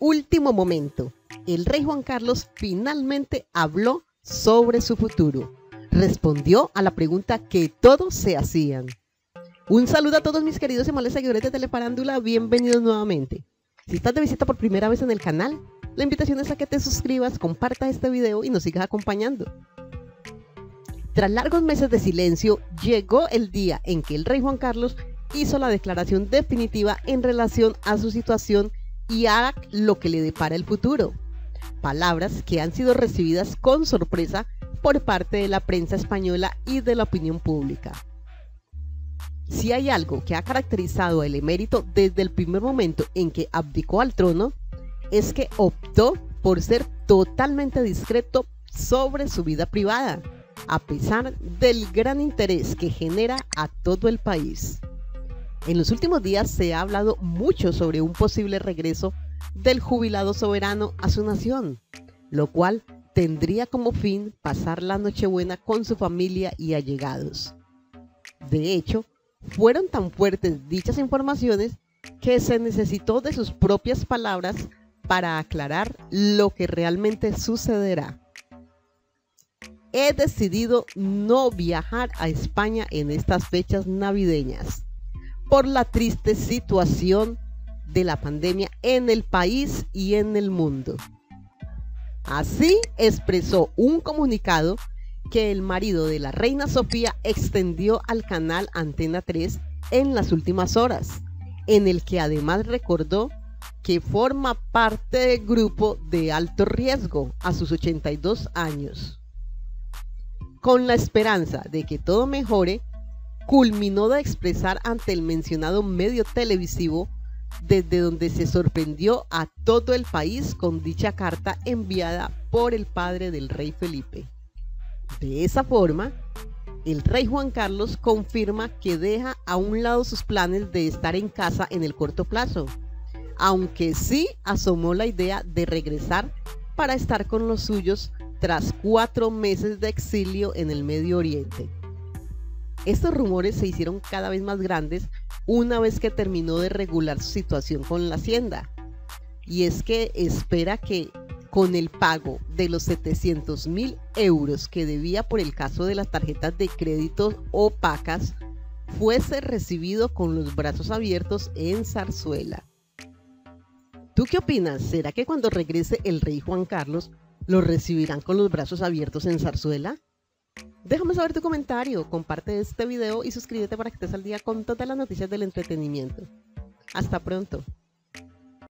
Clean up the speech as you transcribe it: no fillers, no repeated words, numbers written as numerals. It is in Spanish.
último momento, el rey Juan Carlos finalmente habló sobre su futuro. Respondió a la pregunta que todos se hacían. Un saludo a todos mis queridos y amables seguidores de Telefarándula, bienvenidos nuevamente. Si estás de visita por primera vez en el canal, la invitación es a que te suscribas, compartas este video y nos sigas acompañando. Tras largos meses de silencio, llegó el día en que el rey Juan Carlos hizo la declaración definitiva en relación a su situación y a lo que le depara el futuro. Palabras que han sido recibidas con sorpresa por parte de la prensa española y de la opinión pública. Si hay algo que ha caracterizado al emérito desde el primer momento en que abdicó al trono, es que optó por ser totalmente discreto sobre su vida privada, a pesar del gran interés que genera a todo el país. En los últimos días se ha hablado mucho sobre un posible regreso del jubilado soberano a su nación, lo cual tendría como fin pasar la Nochebuena con su familia y allegados. De hecho, fueron tan fuertes dichas informaciones que se necesitó de sus propias palabras para aclarar lo que realmente sucederá. He decidido no viajar a España en estas fechas navideñas por la triste situación de la pandemia en el país y en el mundo. Así expresó un comunicado que el marido de la reina Sofía extendió al canal Antena 3 en las últimas horas, en el que además recordó que forma parte del grupo de alto riesgo a sus 82 años. Con la esperanza de que todo mejore, culminó de expresar ante el mencionado medio televisivo, desde donde se sorprendió a todo el país con dicha carta enviada por el padre del rey Felipe. De esa forma, el rey Juan Carlos confirma que deja a un lado sus planes de estar en casa en el corto plazo, aunque sí asomó la idea de regresar para estar con los suyos tras 4 meses de exilio en el Medio Oriente. Estos rumores se hicieron cada vez más grandes una vez que terminó de regular su situación con la Hacienda, y es que espera que con el pago de los 700.000 euros que debía por el caso de las tarjetas de crédito opacas, fuese recibido con los brazos abiertos en Zarzuela. ¿Tú qué opinas? ¿Será que cuando regrese el rey Juan Carlos lo recibirán con los brazos abiertos en Zarzuela? Déjame saber tu comentario, comparte este video y suscríbete para que estés al día con todas las noticias del entretenimiento. Hasta pronto.